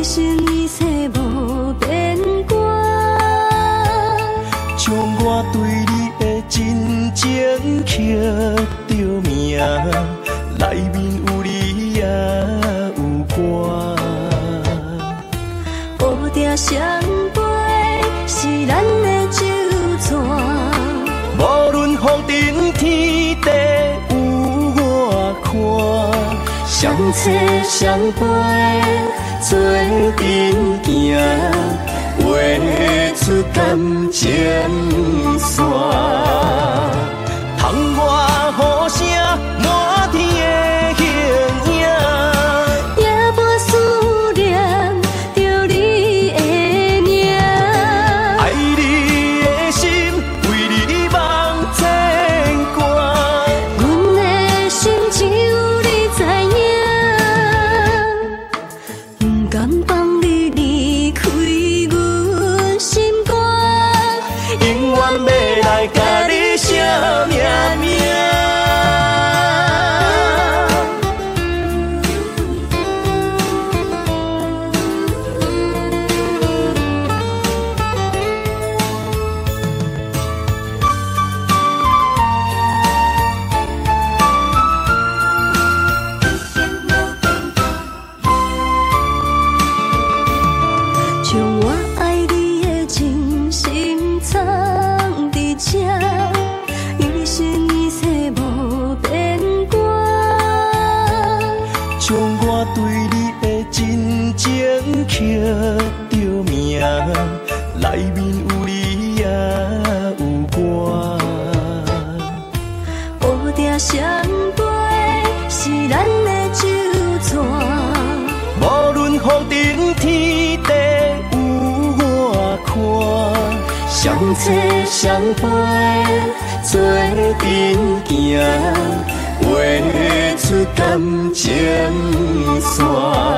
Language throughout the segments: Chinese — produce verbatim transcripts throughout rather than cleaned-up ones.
生一世无变卦， 将我对你的真情刻着名，内面有你也有我。 乌蝶双飞是咱的酒泉。 无论风尘天地有我看，相切相陪做阵行，画出感情线。窗外雨声满天的形影， 夜半思念着你的名。 爱你的心为你梦牵挂， 阮的心只有你知影，不甘放你离开阮心肝， 永远要来甲你写命名。 将我爱你的真心藏伫这，一生一世无变卦。 将我对你的真情刻着名，内面有你也有我。 乌蝶双飞是咱的酒泉。 无论风尘天地有我看，相切相陪做阵行，画出感情线。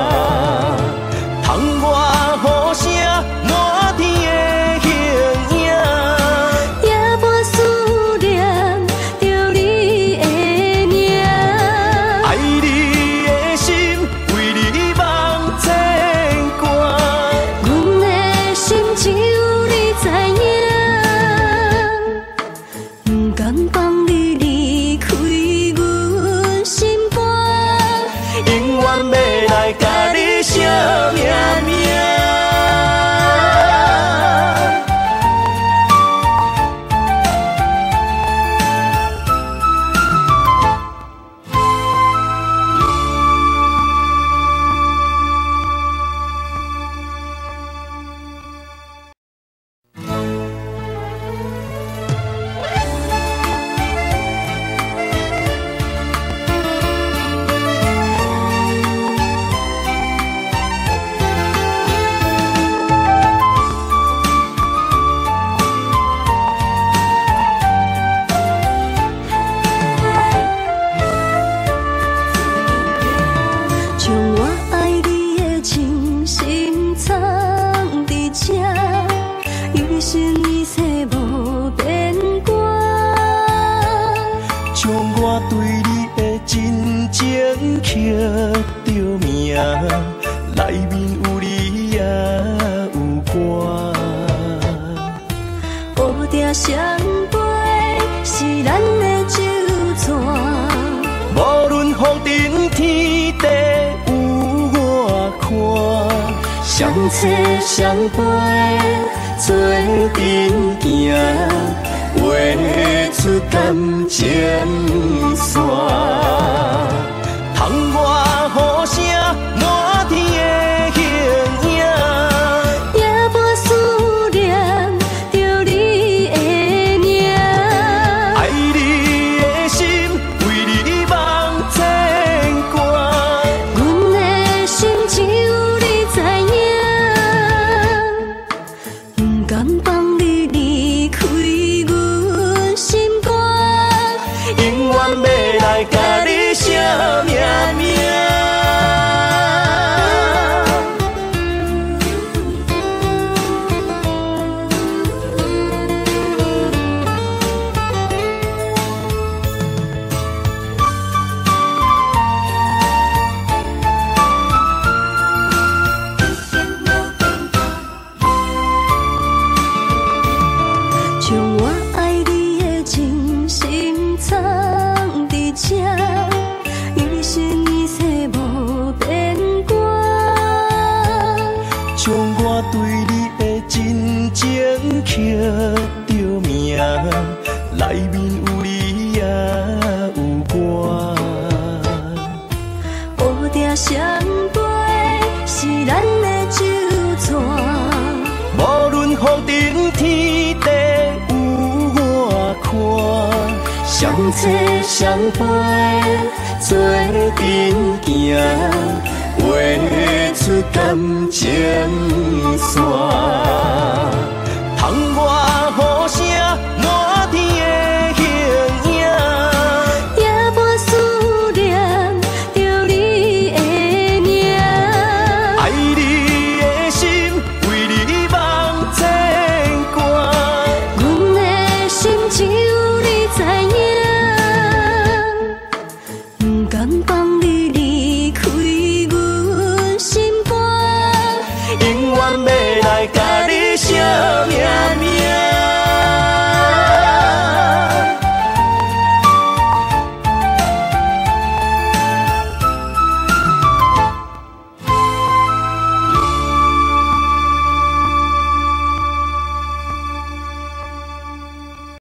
窗外雨声满天的形影， 夜半思念着你的名。 爱你的心为你梦牵挂， 阮的心只有你知影，不甘放你离开阮心肝， 永远要来甲你写命名。 将我爱你的真心藏伫这，一生一世无变卦。 将我对你的真情刻着名，内面有你也有我。 乌蝶双飞是咱的酒泉。 无论风尘天地有我看，相切相陪做阵行，画出感情线。窗外雨声满天的形影， 夜半思念着你的名。 爱你的心为你梦牵挂， 阮的心只有你知影，不甘放你离开阮心肝， 永远要来甲你写命名。 将我对你的真情刻着名，内面有你也有我。 乌蝶双飞是咱的酒泉， 无论风尘天地有我看，相切相陪做阵行，画出感情线。窗外雨声满天的形影， 夜半思念着你的名。 爱你的心为你梦牵挂， 阮的心只有你知影，不甘放你离开阮心肝， 永远要来甲你写名名。